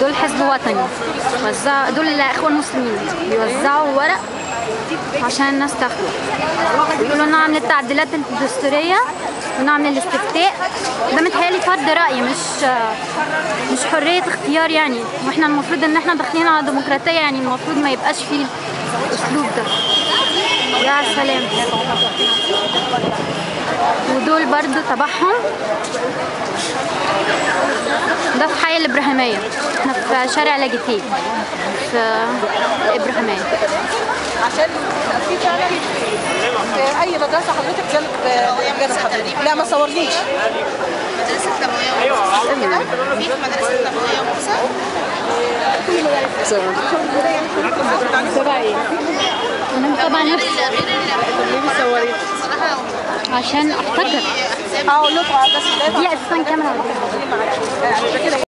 دول حزب وطني دول الاخوان المسلمين بيوزعوا ورق عشان الناس تاخده، ويقولوا نعمل التعديلات الدستوريه ونعمل الاستفتاء. ده متهيألي فرض رأي، مش حرية اختيار يعني، واحنا المفروض ان احنا داخلين على ديمقراطية، يعني المفروض ما يبقاش فيه الاسلوب ده. يا سلام. ودول برضو تبعهم، ده في حي الإبراهيمية، احنا في شارع لاجتين في الإبراهيمية. عشان في فعلا في اي مدرسه حضرتك جنب حضرتك؟ لا ما صورنيش. مدرسه نبويه وموسى في مدرسه نبويه وموسى. تبعي طبعا غير اللي بيصوري عشان افتكر اقول لكم بس دي اساسا كاميرا.